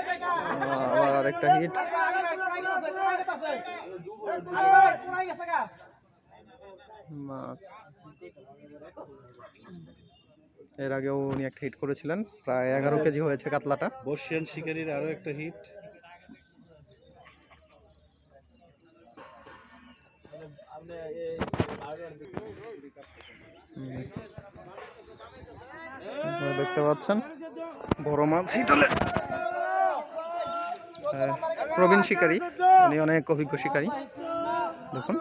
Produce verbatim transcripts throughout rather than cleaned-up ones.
আবার আরেকটা হিট। মাছ এর আগেও উনি একটা হিট করেছিলেন, প্রায় এগারো কেজি হয়েছে কাতলাটা। বর্ষিয়ান শিকারির আরো একটা হিট। দেখতে পাচ্ছেন বড় মাছ হিট হলে। প্রবীণ শিকারী, উনি অনেক অভিজ্ঞ শিকারী। দেখুন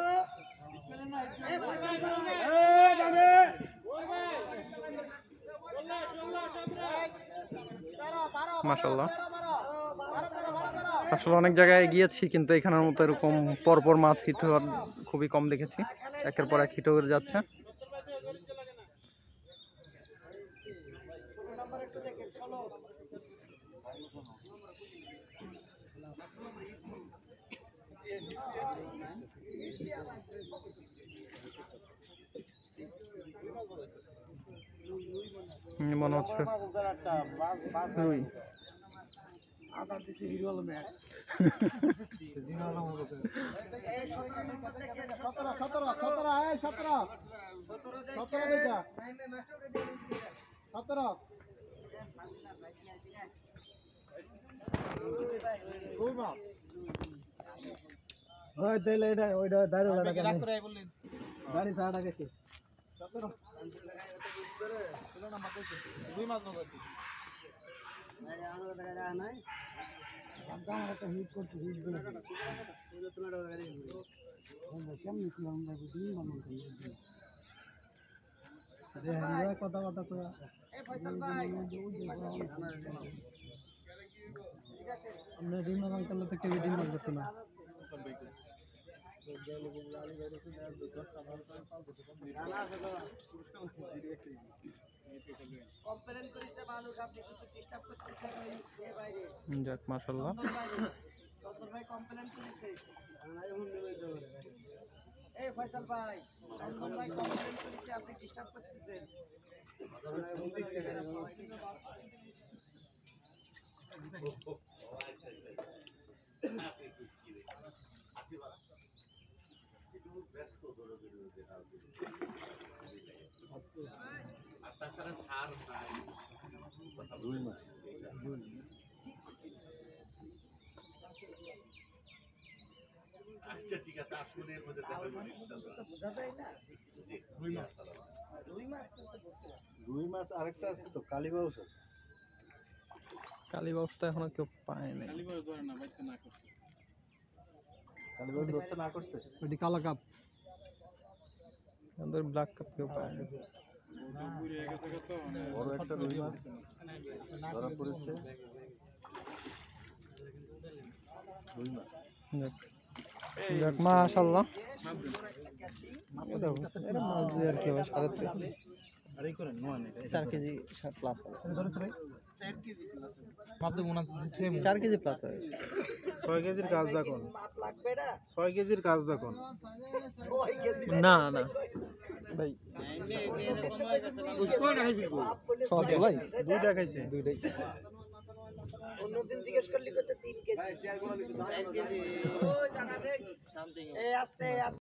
মাশাআল্লাহ। আসলে অনেক জায়গায় গিয়েছি কিন্তু এখানের মতো এরকম পরপর মাছ হিট হওয়ার খুবই কম দেখেছি। একের পর এক হিট হয়ে যাচ্ছে। মনে হচ্ছে রুই। কথা কথা আমরা ডিম আনকালে তো কেউ ডিম করতে না। যাক মাশাআল্লাহ। এই ফয়সাল ভাই, চন্দন ভাই কমপ্লেইন করেছে আপনি ডিস্টার্ব করতেছেন। রুই মাছ। আচ্ছা ঠিক আছে, আসলে এর মধ্যে দেখা যাবে বোঝা যায় না। রুই মাছ, রুই মাছ রুই মাছ আরেকটা আছে তো, কালীবাউস আছে। কালীবাউস তো এখনো কেউ পায় নাই। কালীবাউস ধরে না, বাইতে না করছে। কালীবাউস ধরতে না করছে, ওইটি কালা কাপ, আমাদের ব্ল্যাক কাপ কেউ পায় না। বড় একটা রুই মাছ ধরা পড়েছে। রুই মাছ যাক মাশাআল্লাহ। এটা এটা মাছ দিয়ে আর কি হবে সাড়ে চার কেজি প্লাস হবে। চার কেজি প্লাস হবে। ছয় কেজির কাজ দেখুন, ছয় কেজির কাজ দেখুন। না না ভাই সব ভাই দুইটা খাইছে, দুইটাই। অন্যদিন জিজ্ঞেস করলি কত তিন কেজি।